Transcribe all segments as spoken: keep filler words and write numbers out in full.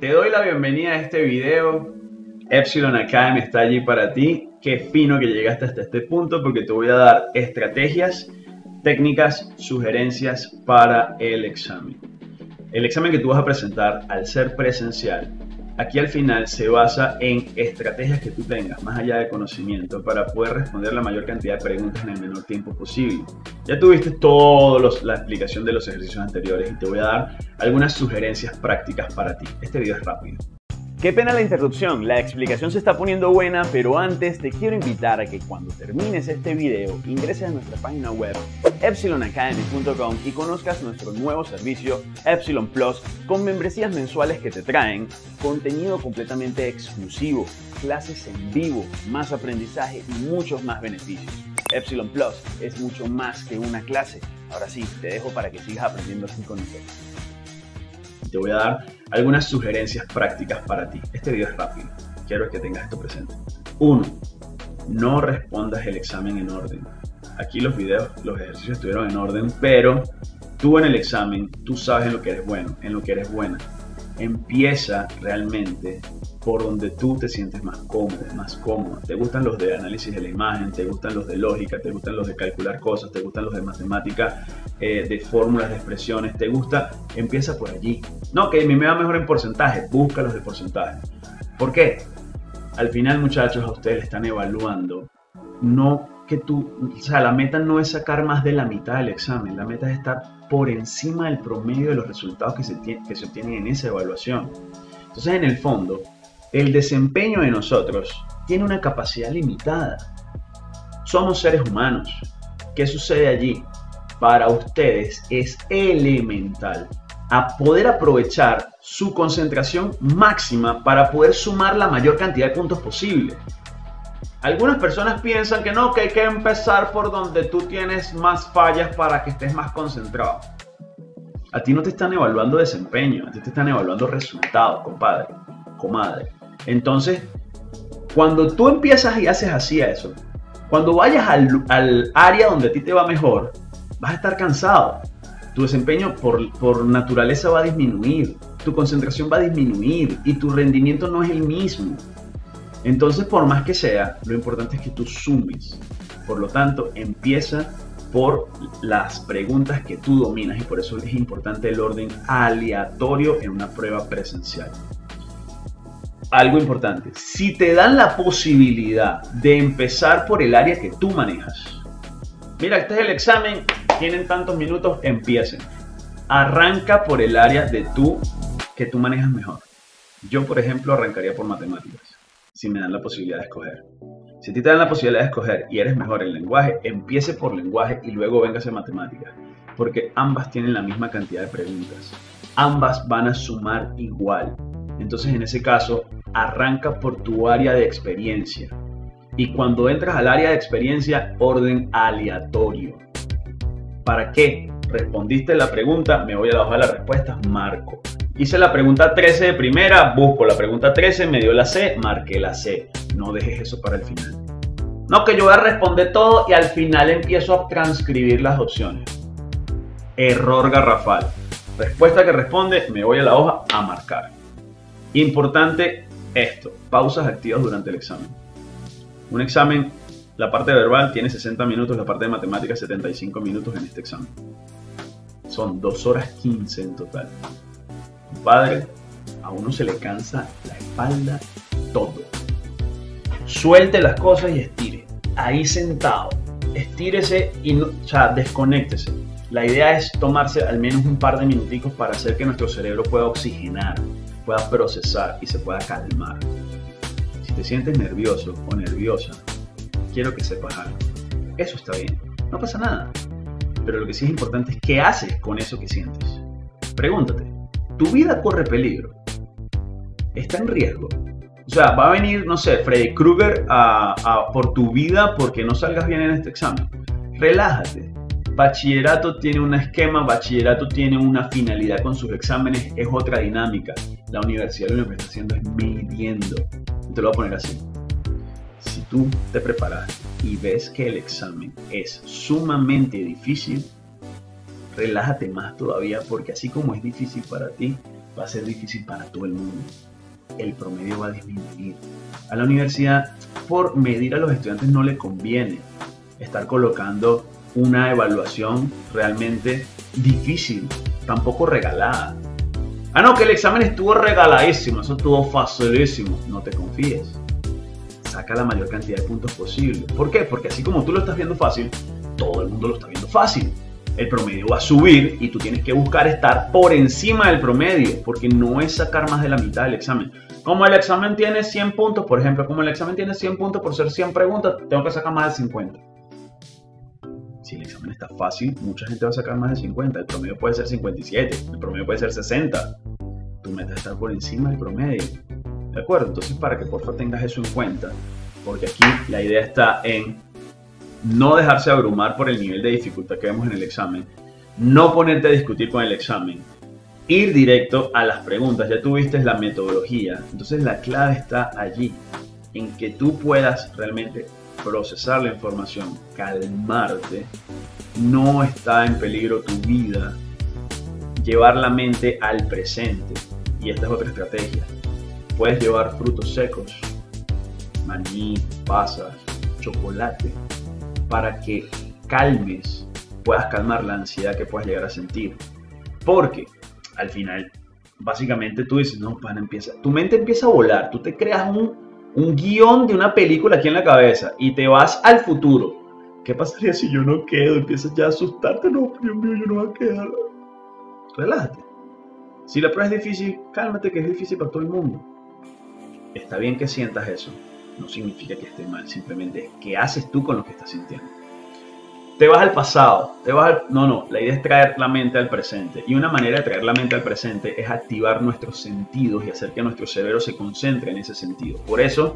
Te doy la bienvenida a este video. Epsilon Academy está allí para ti. Qué fino que llegaste hasta este punto porque te voy a dar estrategias, técnicas, sugerencias para el examen. El examen que tú vas a presentar al ser presencial, aquí al final se basa en estrategias que tú tengas, más allá de conocimiento, para poder responder la mayor cantidad de preguntas en el menor tiempo posible. Ya tuviste toda la explicación de los ejercicios anteriores y te voy a dar algunas sugerencias prácticas para ti. Este video es rápido. Qué pena la interrupción, la explicación se está poniendo buena, pero antes te quiero invitar a que cuando termines este video ingreses a nuestra página web epsilon academy punto com y conozcas nuestro nuevo servicio Epsilon Plus con membresías mensuales que te traen contenido completamente exclusivo, clases en vivo, más aprendizaje y muchos más beneficios. Epsilon Plus es mucho más que una clase. Ahora sí, te dejo para que sigas aprendiendo aquí con nosotros. Te voy a dar algunas sugerencias prácticas para ti. Este video es rápido. Quiero que tengas esto presente. uno. No respondas el examen en orden. Aquí los videos, los ejercicios estuvieron en orden, pero tú en el examen, tú sabes en lo que eres bueno, en lo que eres buena. Empieza realmente por donde tú te sientes más cómodo, más cómoda. Te gustan los de análisis de la imagen, te gustan los de lógica, te gustan los de calcular cosas, te gustan los de matemática, eh, de fórmulas, de expresiones, te gusta, empieza por allí. No, que a mí me va mejor en porcentaje, busca los de porcentaje. ¿Por qué? Al final, muchachos, a ustedes le están evaluando, no que tú, o sea, la meta no es sacar más de la mitad del examen, la meta es estar por encima del promedio de los resultados que se, que se obtienen en esa evaluación. Entonces, en el fondo, el desempeño de nosotros tiene una capacidad limitada. Somos seres humanos. ¿Qué sucede allí? Para ustedes es elemental a poder aprovechar su concentración máxima para poder sumar la mayor cantidad de puntos posible. Algunas personas piensan que no, que hay que empezar por donde tú tienes más fallas para que estés más concentrado. A ti no te están evaluando desempeño, a ti te están evaluando resultados, compadre, comadre. Entonces, cuando tú empiezas y haces así a eso, cuando vayas al, al área donde a ti te va mejor, vas a estar cansado. Tu desempeño por, por naturaleza va a disminuir, tu concentración va a disminuir y tu rendimiento no es el mismo. Entonces, por más que sea, lo importante es que tú sumes. Por lo tanto, empieza por las preguntas que tú dominas y por eso es importante el orden aleatorio en una prueba presencial. Algo importante, si te dan la posibilidad de empezar por el área que tú manejas, mira, este es el examen, tienen tantos minutos, empiecen. Arranca por el área de tú que tú manejas mejor. Yo, por ejemplo, arrancaría por matemáticas, si me dan la posibilidad de escoger. Si a ti te dan la posibilidad de escoger y eres mejor en lenguaje, empiece por lenguaje y luego véngase a matemáticas, porque ambas tienen la misma cantidad de preguntas. Ambas van a sumar igual. Entonces, en ese caso, arranca por tu área de experiencia. Y cuando entras al área de experiencia, orden aleatorio. ¿Para qué? Respondiste la pregunta, me voy a la hoja de las respuestas, marco. Hice la pregunta trece de primera, busco la pregunta trece, me dio la C, marqué la C. No dejes eso para el final. No, que yo voy a responder todo y al final empiezo a transcribir las opciones. Error garrafal. Respuesta que responde, me voy a la hoja a marcar. Importante esto, pausas activas durante el examen. Un examen, la parte verbal tiene sesenta minutos, la parte de matemáticas setenta y cinco minutos en este examen. Son dos horas quince en total. Padre, a uno se le cansa la espalda todo. Suelte las cosas y estire. Ahí sentado, estírese y no, o sea, desconéctese. La idea es tomarse al menos un par de minuticos para hacer que nuestro cerebro pueda oxigenar, pueda procesar y se pueda calmar. Si te sientes nervioso o nerviosa, quiero que sepas algo. Eso está bien, no pasa nada. Pero lo que sí es importante es qué haces con eso que sientes. Pregúntate, ¿tu vida corre peligro? ¿Está en riesgo? O sea, va a venir, no sé, Freddy Krueger a, a, por tu vida porque no salgas bien en este examen. Relájate. Bachillerato tiene un esquema, bachillerato tiene una finalidad con sus exámenes, es otra dinámica. La universidad lo que está haciendo es midiendo. Te lo voy a poner así. Si tú te preparas y ves que el examen es sumamente difícil, relájate más todavía, porque así como es difícil para ti, va a ser difícil para todo el mundo. El promedio va a disminuir. A la universidad, por medir a los estudiantes, no le conviene estar colocando una evaluación realmente difícil, tampoco regalada. Ah, no, que el examen estuvo regaladísimo, eso estuvo facilísimo. No te confíes. Saca la mayor cantidad de puntos posible. ¿Por qué? Porque así como tú lo estás viendo fácil, todo el mundo lo está viendo fácil. El promedio va a subir y tú tienes que buscar estar por encima del promedio, porque no es sacar más de la mitad del examen. Como el examen tiene cien puntos, por ejemplo, como el examen tiene cien puntos por ser cien preguntas, tengo que sacar más de cincuenta. Si el examen está fácil, mucha gente va a sacar más de cincuenta. El promedio puede ser cincuenta y siete, el promedio puede ser sesenta. Tu meta es estar por encima del promedio. ¿De acuerdo? Entonces, para que por favor tengas eso en cuenta, porque aquí la idea está en no dejarse abrumar por el nivel de dificultad que vemos en el examen, no ponerte a discutir con el examen, ir directo a las preguntas. Ya tuviste la metodología, entonces la clave está allí, en que tú puedas realmente procesar la información, calmarte, no está en peligro tu vida, llevar la mente al presente. Y esta es otra estrategia. Puedes llevar frutos secos, maní, pasas, chocolate, para que calmes, puedas calmar la ansiedad que puedas llegar a sentir. Porque al final, básicamente tú dices, no, pana, empieza, tu mente empieza a volar, tú te creas un, un guión de una película aquí en la cabeza y te vas al futuro. ¿Qué pasaría si yo no quedo? Empiezas ya a asustarte, no, Dios mío, yo no voy a quedar. Relájate. Si la prueba es difícil, cálmate, que es difícil para todo el mundo. Está bien que sientas eso. No significa que esté mal, simplemente es qué haces tú con lo que estás sintiendo. Te vas al pasado, te vas al... No, no, la idea es traer la mente al presente. Y una manera de traer la mente al presente es activar nuestros sentidos y hacer que nuestro cerebro se concentre en ese sentido. Por eso,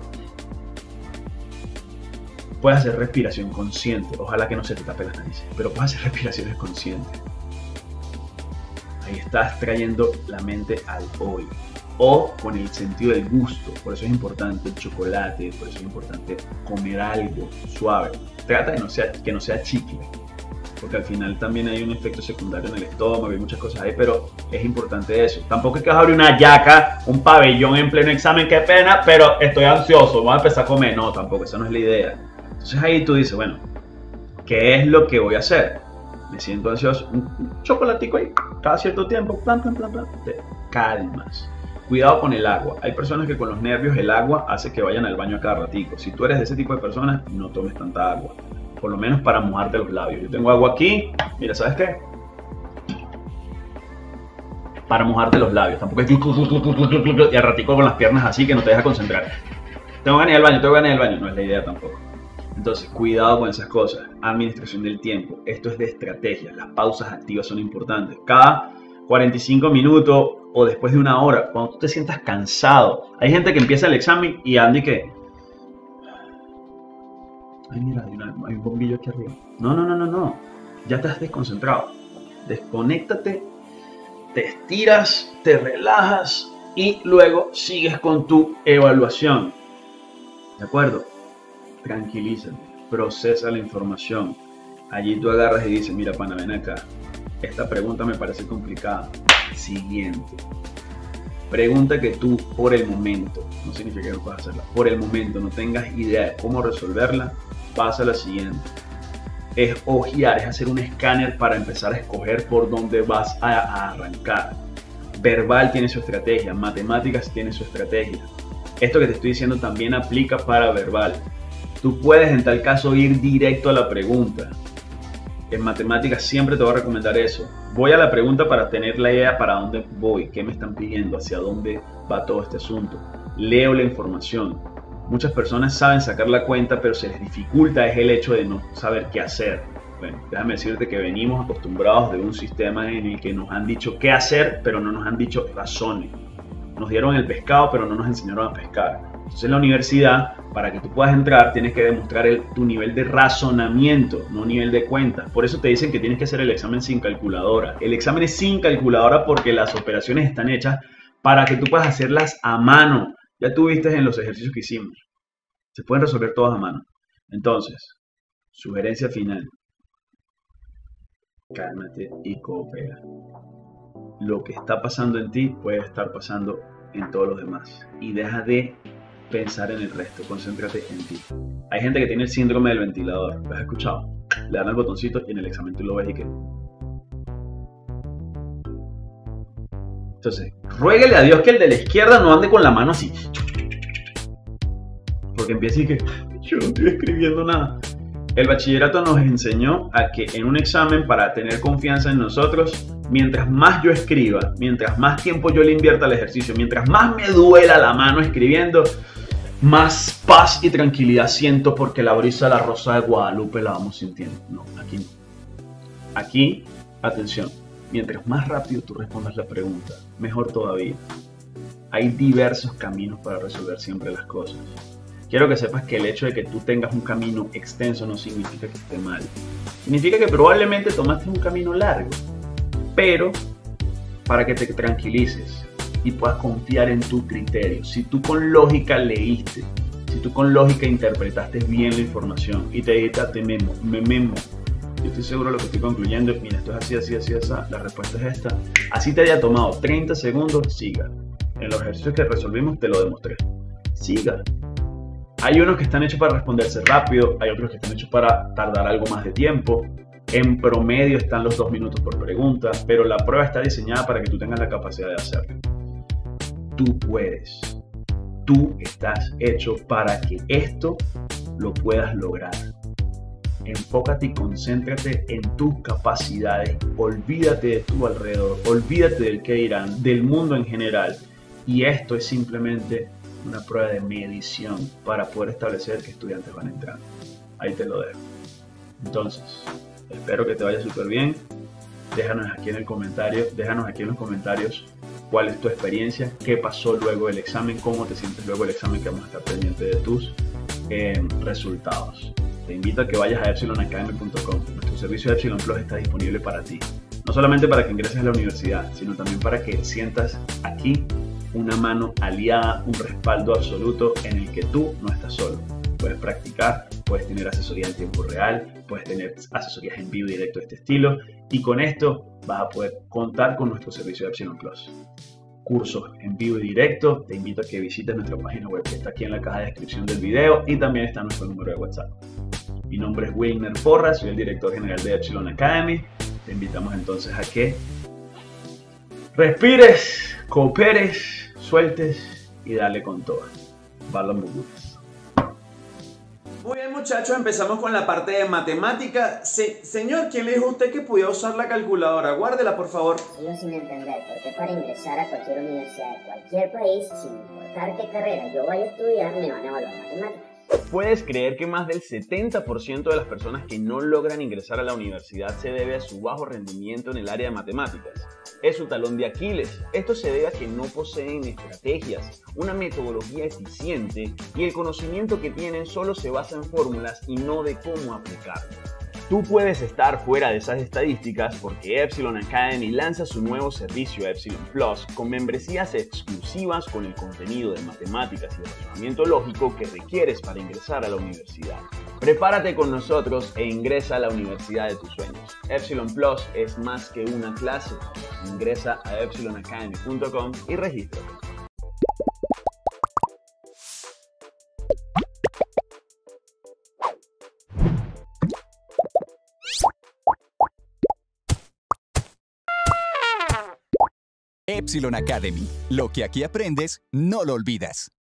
puedes hacer respiración consciente. Ojalá que no se te tape las narices, pero puedes hacer respiraciones conscientes. Ahí estás trayendo la mente al hoy. O con el sentido del gusto. Por eso es importante el chocolate, por eso es importante comer algo suave. Trata de no sea, que no sea chicle, porque al final también hay un efecto secundario en el estómago, hay muchas cosas ahí, pero es importante eso. Tampoco es que vas a abrir una yaca, un pabellón en pleno examen, qué pena, pero estoy ansioso, voy a empezar a comer. No, tampoco, esa no es la idea. Entonces ahí tú dices, bueno, ¿qué es lo que voy a hacer? Me siento ansioso, un chocolatico ahí, cada cierto tiempo, plan, plan, plan, plan, te calmas. Cuidado con el agua. Hay personas que con los nervios el agua hace que vayan al baño a cada ratico. Si tú eres de ese tipo de personas, no tomes tanta agua. Por lo menos para mojarte los labios. Yo tengo agua aquí. Mira, ¿sabes qué? Para mojarte los labios. Tampoco es que... Y al ratico con las piernas así que no te deja concentrar. Tengo ganas de ir al baño, tengo ganas de ir al baño. No es la idea tampoco. Entonces, cuidado con esas cosas. Administración del tiempo. Esto es de estrategia. Las pausas activas son importantes. Cada cuarenta y cinco minutos o después de una hora, cuando tú te sientas cansado. Hay gente que empieza el examen y Andy que... Ay, mira, hay, una, hay un bombillo aquí arriba. No, no, no, no, no. Ya te has desconcentrado. Desconéctate, te estiras, te relajas y luego sigues con tu evaluación. ¿De acuerdo? Tranquilízate, procesa la información. Allí tú agarras y dices, mira, pana, ven acá. Esta pregunta me parece complicada. Siguiente. Pregunta que tú por el momento, no significa que no puedas hacerla, por el momento no tengas idea de cómo resolverla, pasa a la siguiente. Es ojear, es hacer un escáner para empezar a escoger por dónde vas a, a arrancar. Verbal tiene su estrategia, matemáticas tiene su estrategia. Esto que te estoy diciendo también aplica para verbal. Tú puedes en tal caso ir directo a la pregunta. En matemáticas siempre te voy a recomendar eso. Voy a la pregunta para tener la idea para dónde voy, qué me están pidiendo, hacia dónde va todo este asunto. Leo la información. Muchas personas saben sacar la cuenta, pero se les dificulta es el hecho de no saber qué hacer. Bueno, déjame decirte que venimos acostumbrados de un sistema en el que nos han dicho qué hacer, pero no nos han dicho razones. Nos dieron el pescado, pero no nos enseñaron a pescar. Entonces en la universidad, para que tú puedas entrar, tienes que demostrar el, tu nivel de razonamiento, no nivel de cuenta. Por eso te dicen que tienes que hacer el examen sin calculadora. El examen es sin calculadora porque las operaciones están hechas para que tú puedas hacerlas a mano. Ya tú viste en los ejercicios que hicimos. Se pueden resolver todas a mano. Entonces, sugerencia final. cálmate y coopera. Lo que está pasando en ti puede estar pasando en todos los demás. Y deja de pensar en el resto, concéntrate en ti. Hay gente que tiene el síndrome del ventilador, ¿lo has escuchado? Le dan el botoncito y en el examen tú lo ves y que... Entonces, ruégale a Dios que el de la izquierda no ande con la mano así. Porque empieza y que yo no estoy escribiendo nada. El bachillerato nos enseñó a que en un examen, para tener confianza en nosotros, mientras más yo escriba, mientras más tiempo yo le invierta al ejercicio, mientras más me duela la mano escribiendo, más paz y tranquilidad siento porque la brisa de la rosa de Guadalupe la vamos sintiendo. No, aquí no. Aquí, atención, mientras más rápido tú respondas la pregunta, mejor todavía. Hay diversos caminos para resolver siempre las cosas. Quiero que sepas que el hecho de que tú tengas un camino extenso no significa que esté mal. Significa que probablemente tomaste un camino largo, pero para que te tranquilices y puedas confiar en tu criterio. Si tú con lógica leíste, si tú con lógica interpretaste bien la información y te editaste memo, me memo, yo estoy seguro de lo que estoy concluyendo. Mira, esto es así, así, así, así, la respuesta es esta. Así te haya tomado treinta segundos, siga. En los ejercicios que resolvimos te lo demostré. Siga. Hay unos que están hechos para responderse rápido, hay otros que están hechos para tardar algo más de tiempo. En promedio están los dos minutos por pregunta, pero la prueba está diseñada para que tú tengas la capacidad de hacerlo. Tú puedes. Tú estás hecho para que esto lo puedas lograr. Enfócate y concéntrate en tus capacidades. Olvídate de tu alrededor, olvídate del que dirán, del mundo en general. Y esto es simplemente una prueba de medición para poder establecer qué estudiantes van a entrar. Ahí te lo dejo. Entonces, espero que te vaya súper bien. Déjanos aquí en el comentario, déjanos aquí en los comentarios cuál es tu experiencia, qué pasó luego del examen, cómo te sientes luego del examen, que vamos a estar pendientes de tus eh, resultados. Te invito a que vayas a epsilon academy punto com. Nuestro servicio de Epsilon Plus está disponible para ti. No solamente para que ingreses a la universidad, sino también para que sientas aquí una mano aliada, un respaldo absoluto en el que tú no estás solo. Puedes practicar, puedes tener asesoría en tiempo real, puedes tener asesorías en vivo y directo de este estilo, y con esto vas a poder contar con nuestro servicio de Epsilon Plus. Cursos en vivo y directo, te invito a que visites nuestra página web que está aquí en la caja de descripción del video, y también está nuestro número de WhatsApp. Mi nombre es Wilmer Porras, soy el director general de Epsilon Academy. Te invitamos entonces a que respires, cooperes, sueltes y dale con todo. Balón Buburas. Muy bien, muchachos, empezamos con la parte de matemática. Se, señor, ¿quién le dijo a usted que podía usar la calculadora? Guárdela, por favor. Sigo sin entender por qué para ingresar a cualquier universidad de cualquier país, sin importar qué carrera yo vaya a estudiar, me van a evaluar matemáticas. ¿Puedes creer que más del setenta por ciento de las personas que no logran ingresar a la universidad se debe a su bajo rendimiento en el área de matemáticas? Es su talón de Aquiles. Esto se debe a que no poseen estrategias, una metodología eficiente, y el conocimiento que tienen solo se basa en fórmulas y no de cómo aplicarlo. Tú puedes estar fuera de esas estadísticas porque Epsilon Academy lanza su nuevo servicio Epsilon Plus con membresías exclusivas con el contenido de matemáticas y razonamiento lógico que requieres para ingresar a la universidad. Prepárate con nosotros e ingresa a la universidad de tus sueños. Epsilon Plus es más que una clase. Ingresa a epsilon academy punto com y regístrate. Epsilon Academy. Lo que aquí aprendes, no lo olvidas.